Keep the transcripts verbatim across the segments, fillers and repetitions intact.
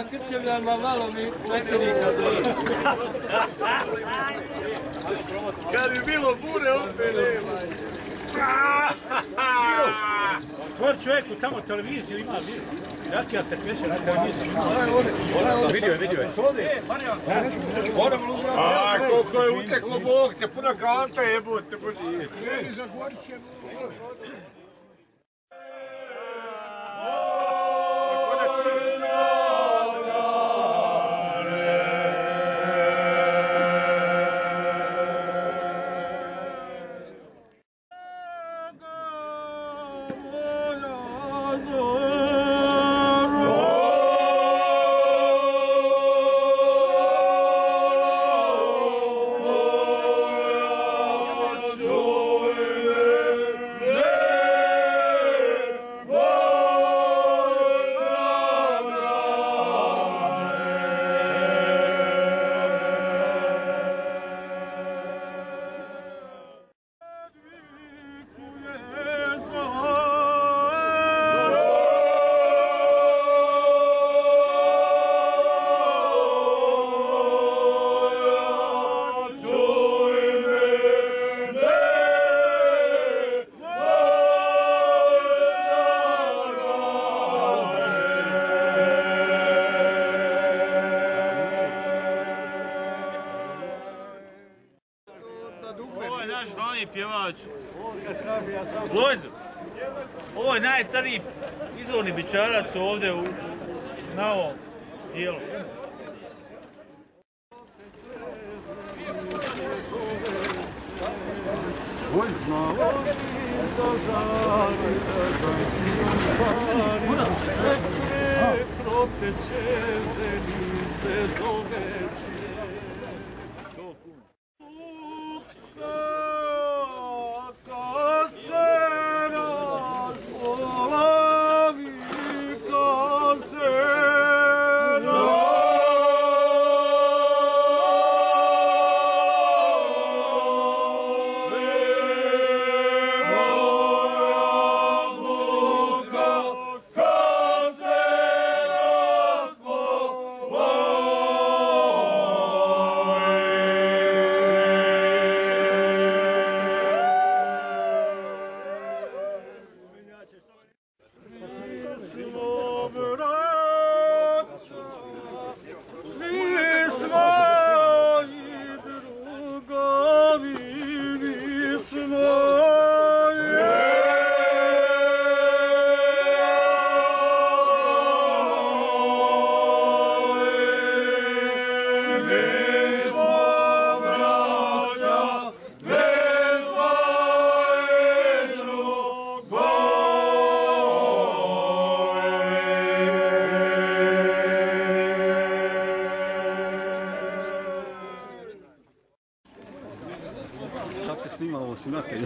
Krčevljanima malo mi svećenika zove. Kad bi bilo bure, opet nema. Tvoj čovjeku tamo televiziju ima, vidiš. Rakija se peče na televiziju. Vidio je, vidio je. A, koliko je uteklo Bog te, puna kanta jebote, boži. Lojzo, ovo je najstariji izvorni bičarac ovdje na ovom dijelu. Kako se snima ovo snimatelj?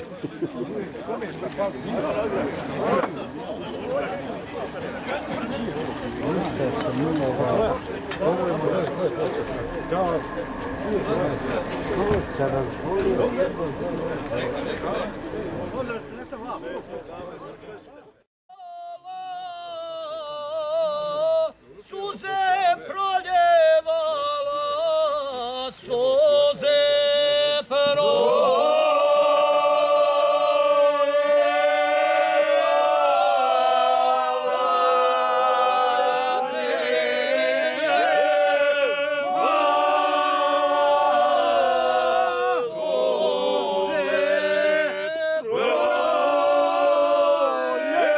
Yeah!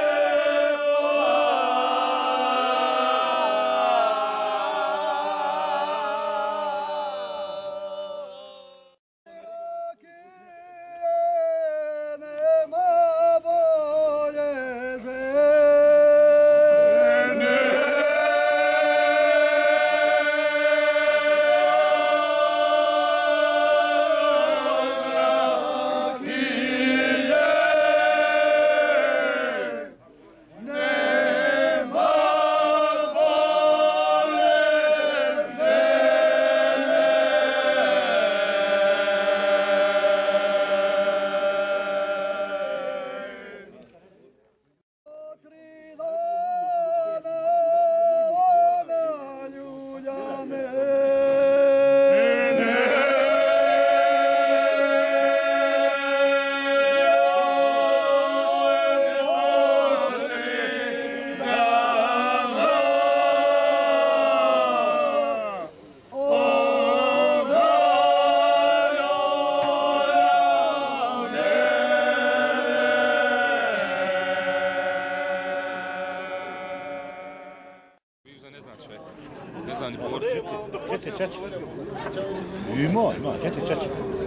Vezani borci. Čete čače. Ima, ima, čete čače.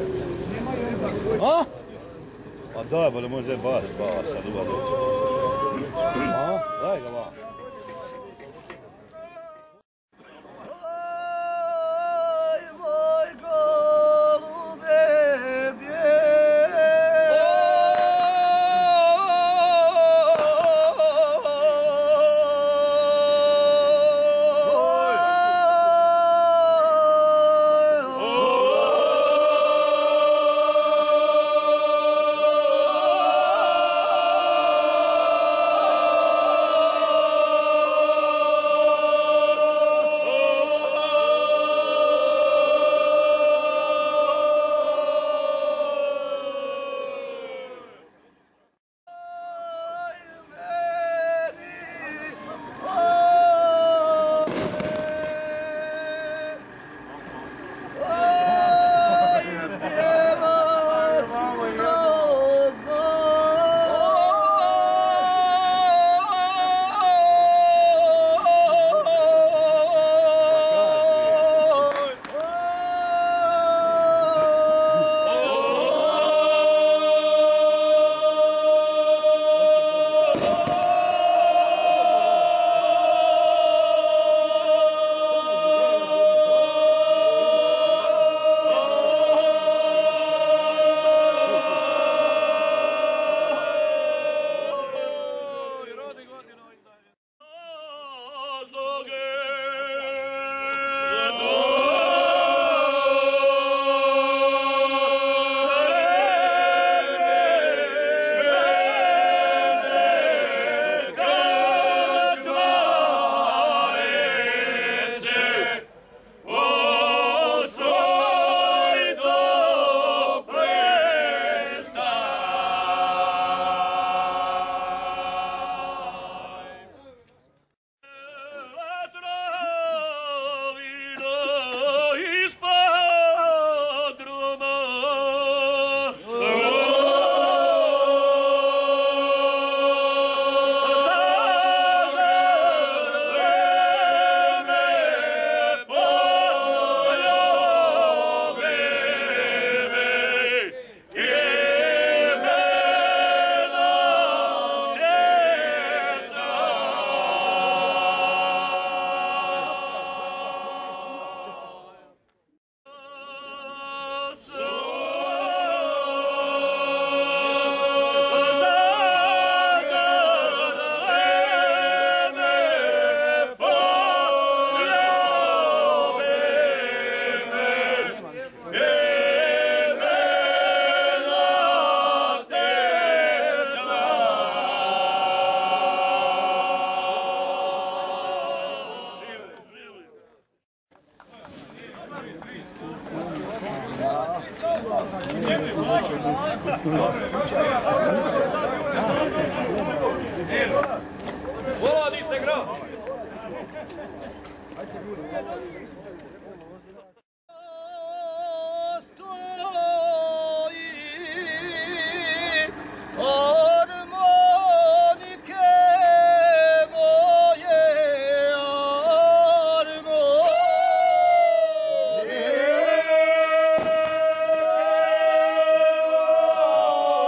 A? A daj, bolje može da bas, bas, sad uva doći. A? Daj ga va. Voladi se grad! Oh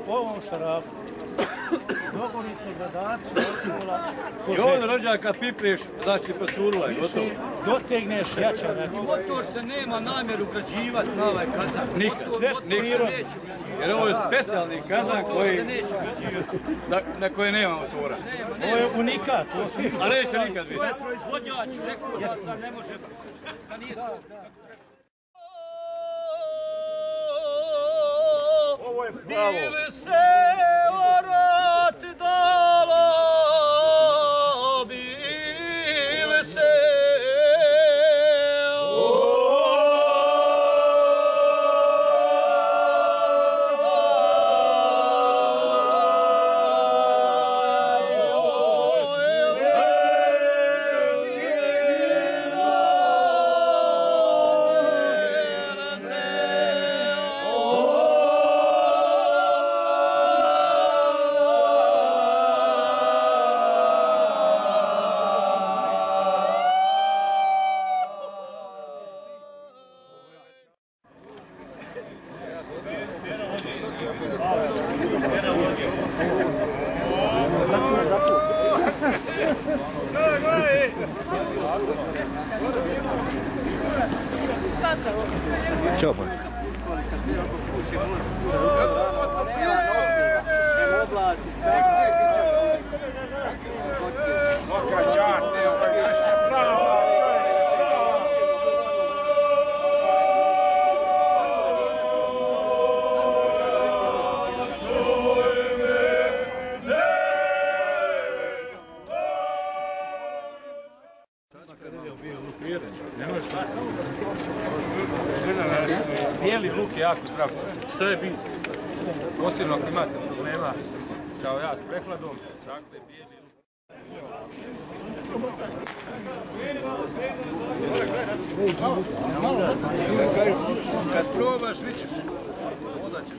po ovom šarafu. Dogonite gradaciju odgovola. I on rođaka pipriješ, znači procurula je, gotovo. Dotegneš jača neki. Motor se nema namjeru ugrađivati na ovaj kazan. Nikad, Sve prirodno. jer ovo je specijalni kazan koji, na, na koje nema motora. Ovo je unikat. A neće nikad biti. Ovo je proizvođač, rekao da ne može, da nije to. Ovo je pravo. Bili se orati dalo, bili se Ćao pa. Bijeli luk je jako zdrav. Što je bitno? Posebno ako imate problema kao ja s prehladom, dakle bijeli luk. Kad probaš, vićeš. Onda ćeš.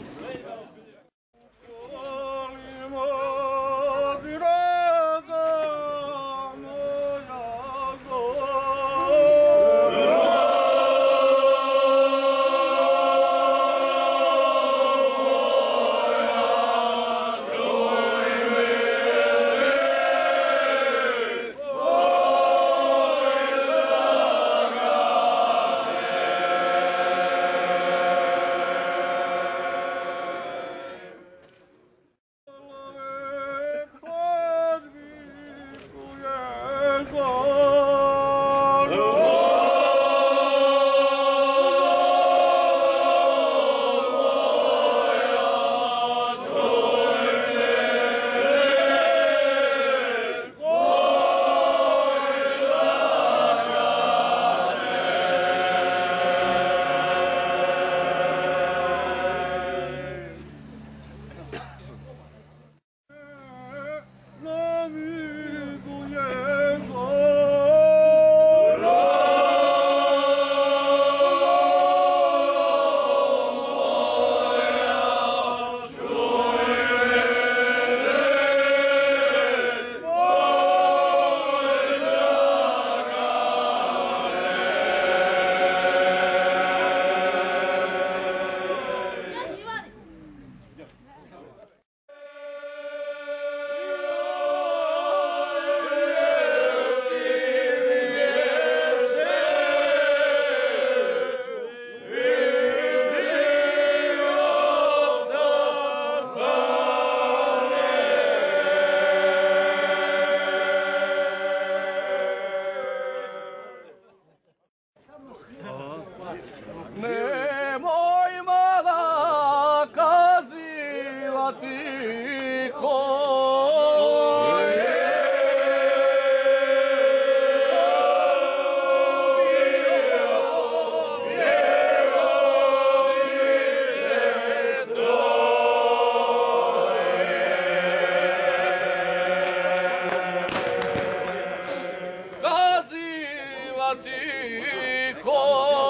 Ko